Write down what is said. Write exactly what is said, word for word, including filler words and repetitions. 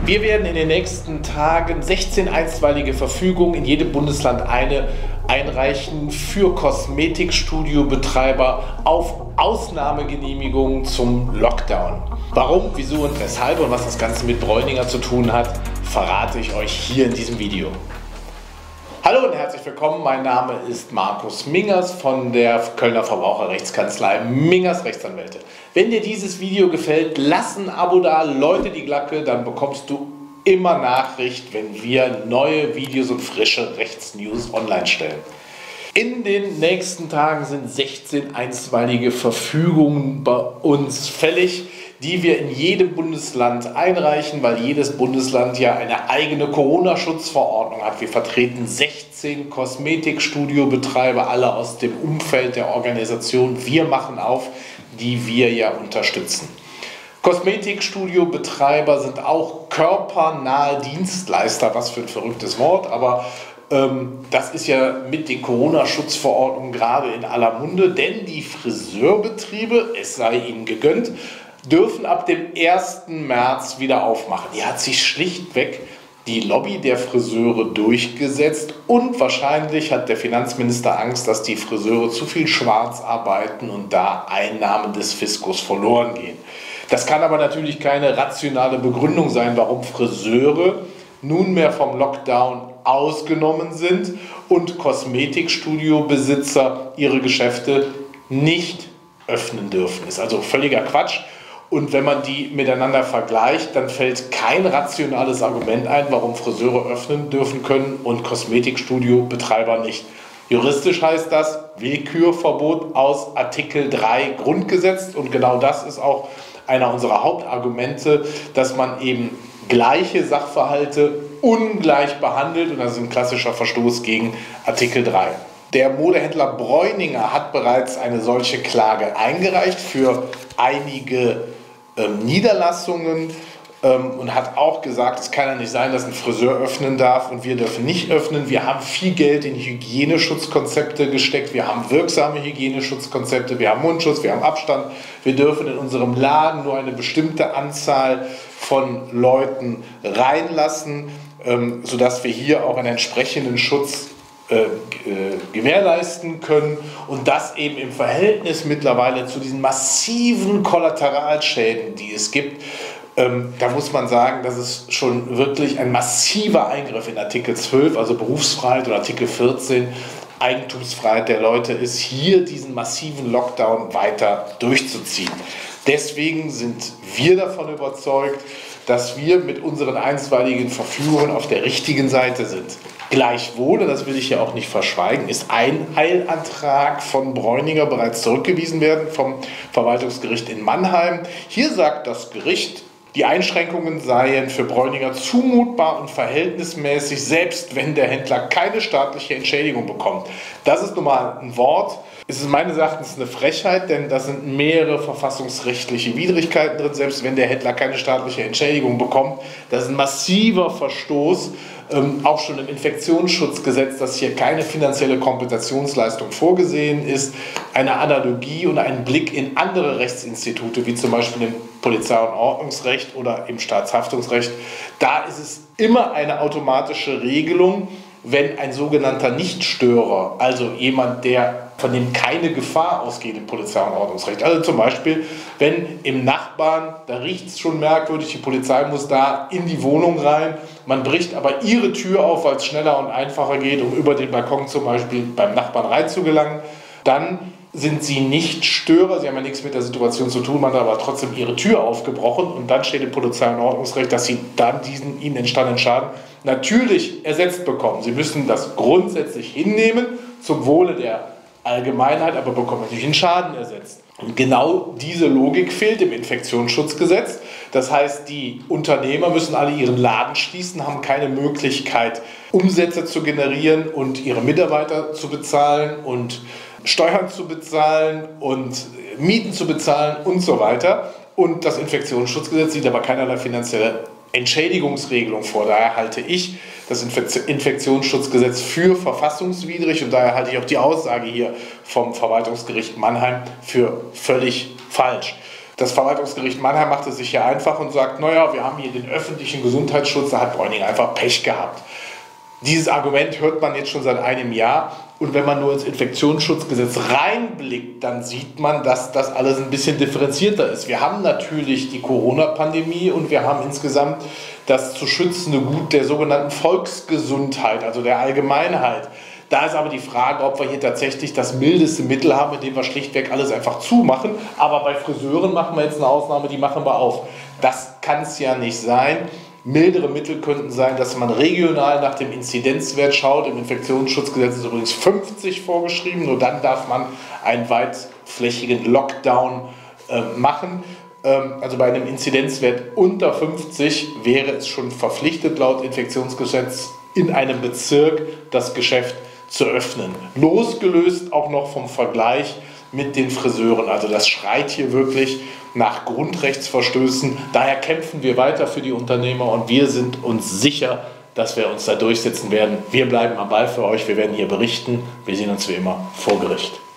Wir werden in den nächsten Tagen sechzehn einstweilige Verfügungen in jedem Bundesland eine einreichen für Kosmetikstudiobetreiber auf Ausnahmegenehmigungen zum Lockdown. Warum, wieso und weshalb und was das Ganze mit Bräuninger zu tun hat, verrate ich euch hier in diesem Video. Hallo und herzlich willkommen, mein Name ist Markus Mingers von der Kölner Verbraucherrechtskanzlei Mingers Rechtsanwälte. Wenn dir dieses Video gefällt, lass ein Abo da, läute die Glocke, dann bekommst du immer Nachricht, wenn wir neue Videos und frische Rechtsnews online stellen. In den nächsten Tagen sind sechzehn einstweilige Verfügungen bei uns fällig, die wir in jedem Bundesland einreichen, weil jedes Bundesland ja eine eigene Corona-Schutzverordnung hat. Wir vertreten sechzehn Kosmetikstudiobetreiber, alle aus dem Umfeld der Organisation Wir machen auf, die wir ja unterstützen. Kosmetikstudiobetreiber sind auch körpernahe Dienstleister, was für ein verrücktes Wort, aber ähm, das ist ja mit den Corona-Schutzverordnungen gerade in aller Munde, denn die Friseurbetriebe, es sei ihnen gegönnt, dürfen ab dem ersten März wieder aufmachen. Hier hat sich schlichtweg die Lobby der Friseure durchgesetzt und wahrscheinlich hat der Finanzminister Angst, dass die Friseure zu viel schwarz arbeiten und da Einnahmen des Fiskus verloren gehen. Das kann aber natürlich keine rationale Begründung sein, warum Friseure nunmehr vom Lockdown ausgenommen sind und Kosmetikstudiobesitzer ihre Geschäfte nicht öffnen dürfen. Das ist also völliger Quatsch. Und wenn man die miteinander vergleicht, dann fällt kein rationales Argument ein, warum Friseure öffnen dürfen können und Kosmetikstudiobetreiber nicht. Juristisch heißt das Willkürverbot aus Artikel drei Grundgesetz und genau das ist auch einer unserer Hauptargumente, dass man eben gleiche Sachverhalte ungleich behandelt und das ist ein klassischer Verstoß gegen Artikel drei. Der Modehändler Bräuninger hat bereits eine solche Klage eingereicht für einige ähm, Niederlassungen ähm, und hat auch gesagt, es kann ja nicht sein, dass ein Friseur öffnen darf und wir dürfen nicht öffnen. Wir haben viel Geld in Hygieneschutzkonzepte gesteckt, wir haben wirksame Hygieneschutzkonzepte, wir haben Mundschutz, wir haben Abstand. Wir dürfen in unserem Laden nur eine bestimmte Anzahl von Leuten reinlassen, ähm, sodass wir hier auch einen entsprechenden Schutz Äh, äh, gewährleisten können und das eben im Verhältnis mittlerweile zu diesen massiven Kollateralschäden, die es gibt. Ähm, da muss man sagen, dass es schon wirklich ein massiver Eingriff in Artikel zwölf, also Berufsfreiheit, und Artikel vierzehn, Eigentumsfreiheit der Leute ist, hier diesen massiven Lockdown weiter durchzuziehen. Deswegen sind wir davon überzeugt, dass wir mit unseren einstweiligen Verfügungen auf der richtigen Seite sind. Gleichwohl, und das will ich ja auch nicht verschweigen, ist ein Eilantrag von Bräuninger bereits zurückgewiesen werden vom Verwaltungsgericht in Mannheim. Hier sagt das Gericht, die Einschränkungen seien für Bräuninger zumutbar und verhältnismäßig, selbst wenn der Händler keine staatliche Entschädigung bekommt. Das ist nun mal ein Wort. Es ist meines Erachtens eine Frechheit, denn da sind mehrere verfassungsrechtliche Widrigkeiten drin, selbst wenn der Händler keine staatliche Entschädigung bekommt. Das ist ein massiver Verstoß, ähm, auch schon im Infektionsschutzgesetz, dass hier keine finanzielle Kompensationsleistung vorgesehen ist. Eine Analogie und ein Blick in andere Rechtsinstitute, wie zum Beispiel im Polizei- und Ordnungsrecht oder im Staatshaftungsrecht. Da ist es immer eine automatische Regelung, wenn ein sogenannter Nichtstörer, also jemand, der von dem keine Gefahr ausgeht im Polizei- und Ordnungsrecht. Also zum Beispiel, wenn im Nachbarn, da riecht es schon merkwürdig, die Polizei muss da in die Wohnung rein, man bricht aber ihre Tür auf, weil es schneller und einfacher geht, um über den Balkon zum Beispiel beim Nachbarn reinzugelangen, dann sind sie nicht Störer, sie haben ja nichts mit der Situation zu tun, man hat aber trotzdem ihre Tür aufgebrochen und dann steht im Polizei- und Ordnungsrecht, dass sie dann diesen ihnen entstandenen Schaden natürlich ersetzt bekommen. Sie müssen das grundsätzlich hinnehmen, zum Wohle der Allgemeinheit, aber bekommen natürlich einen Schaden ersetzt. Und genau diese Logik fehlt im Infektionsschutzgesetz. Das heißt, die Unternehmer müssen alle ihren Laden schließen, haben keine Möglichkeit, Umsätze zu generieren und ihre Mitarbeiter zu bezahlen und Steuern zu bezahlen und Mieten zu bezahlen und so weiter. Und das Infektionsschutzgesetz sieht aber keinerlei finanzielle Entschädigungsregelung vor. Daher halte ich das Infektionsschutzgesetz für verfassungswidrig und daher halte ich auch die Aussage hier vom Verwaltungsgericht Mannheim für völlig falsch. Das Verwaltungsgericht Mannheim macht es sich ja einfach und sagt, naja, wir haben hier den öffentlichen Gesundheitsschutz, da hat Bräuning einfach Pech gehabt. Dieses Argument hört man jetzt schon seit einem Jahr und wenn man nur ins Infektionsschutzgesetz reinblickt, dann sieht man, dass das alles ein bisschen differenzierter ist. Wir haben natürlich die Corona-Pandemie und wir haben insgesamt das zu schützende Gut der sogenannten Volksgesundheit, also der Allgemeinheit. Da ist aber die Frage, ob wir hier tatsächlich das mildeste Mittel haben, indem wir schlichtweg alles einfach zumachen. Aber bei Friseuren machen wir jetzt eine Ausnahme, die machen wir auf. Das kann es ja nicht sein. Mildere Mittel könnten sein, dass man regional nach dem Inzidenzwert schaut. Im Infektionsschutzgesetz ist übrigens fünfzig vorgeschrieben. Nur dann darf man einen weitflächigen Lockdown äh, machen. Ähm, also bei einem Inzidenzwert unter fünfzig wäre es schon verpflichtet, laut Infektionsgesetz in einem Bezirk das Geschäft zu öffnen. Losgelöst auch noch vom Vergleich mit den Friseuren. Also das schreit hier wirklich nach Grundrechtsverstößen. Daher kämpfen wir weiter für die Unternehmer und wir sind uns sicher, dass wir uns da durchsetzen werden. Wir bleiben am Ball für euch, wir werden hier berichten. Wir sehen uns wie immer vor Gericht.